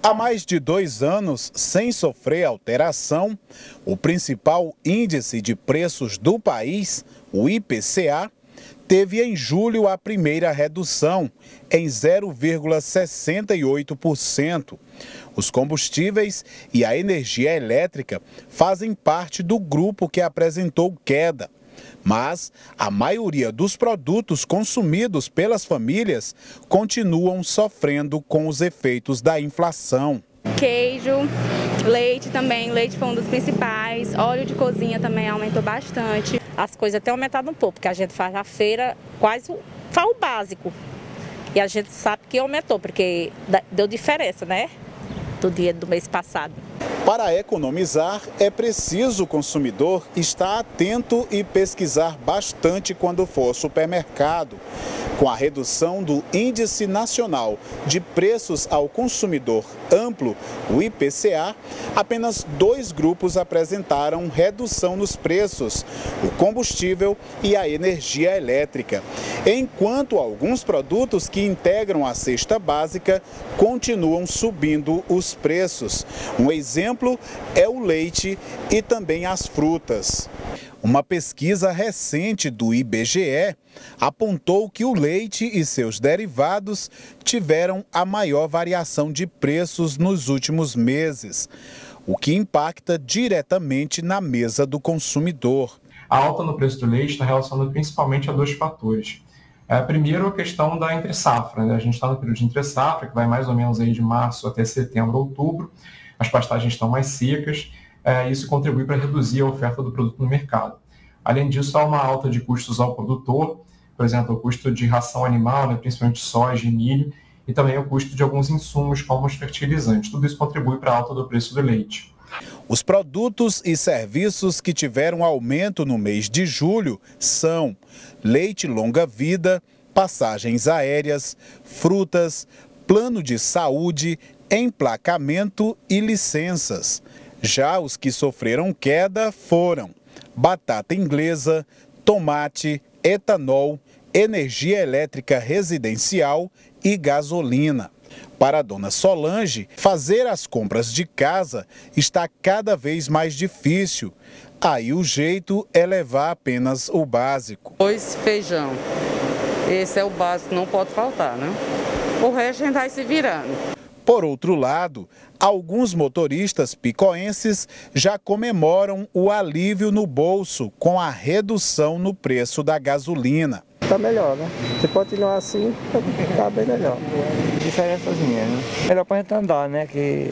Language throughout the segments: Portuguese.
Há mais de 2 anos, sem sofrer alteração, o principal índice de preços do país, o IPCA, teve em julho a primeira redução, em 0,68%. Os combustíveis e a energia elétrica fazem parte do grupo que apresentou queda. Mas a maioria dos produtos consumidos pelas famílias continuam sofrendo com os efeitos da inflação. Queijo, leite também, leite foi um dos principais, óleo de cozinha também aumentou bastante. As coisas têm aumentado um pouco, porque a gente faz a feira quase faz o básico. E a gente sabe que aumentou, porque deu diferença, né? Do dia do mês passado. Para economizar, é preciso o consumidor estar atento e pesquisar bastante quando for ao supermercado. Com a redução do Índice Nacional de Preços ao Consumidor Amplo, o IPCA, apenas 2 grupos apresentaram redução nos preços, o combustível e a energia elétrica, enquanto alguns produtos que integram a cesta básica continuam subindo os preços. Um exemplo é o leite e também as frutas. Uma pesquisa recente do IBGE apontou que o leite e seus derivados tiveram a maior variação de preços nos últimos meses, o que impacta diretamente na mesa do consumidor. A alta no preço do leite está relacionada principalmente a 2 fatores. Primeiro, a questão da entre-safra, né? A gente está no período de entre-safra, que vai mais ou menos aí de março até setembro, outubro. As pastagens estão mais secas. Isso contribui para reduzir a oferta do produto no mercado. Além disso, há uma alta de custos ao produtor, por exemplo, o custo de ração animal, né, principalmente soja e milho, e também o custo de alguns insumos como os fertilizantes. Tudo isso contribui para a alta do preço do leite. Os produtos e serviços que tiveram aumento no mês de julho são leite longa-vida, passagens aéreas, frutas, plano de saúde, emplacamento e licenças. Já os que sofreram queda foram batata inglesa, tomate, etanol, energia elétrica residencial e gasolina. Para a dona Solange, fazer as compras de casa está cada vez mais difícil. Aí o jeito é levar apenas o básico. Arroz, feijão. Esse é o básico, não pode faltar, né? O resto a gente vai se virando. Por outro lado, alguns motoristas picoenses já comemoram o alívio no bolso com a redução no preço da gasolina. Está melhor, né? Se continuar assim, está bem melhor. Diferençazinha, né? Melhor para a gente andar, né? Que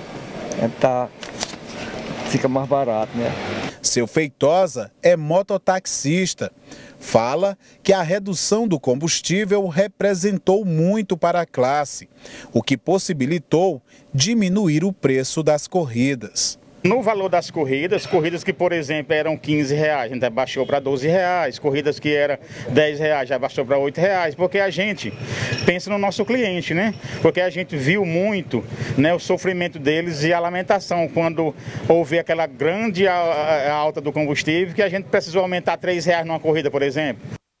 fica mais barato, né? Seu Feitosa é mototaxista. Fala que a redução do combustível representou muito para a classe, o que possibilitou diminuir o preço das corridas. No valor das corridas que, por exemplo, eram R$15, a gente baixou para R$12, corridas que eram R$10 já baixou para R$8, porque a gente pensa no nosso cliente, né? Porque a gente viu muito, né, o sofrimento deles e a lamentação quando houve aquela grande alta do combustível, que a gente precisou aumentar R$3 numa corrida, por exemplo.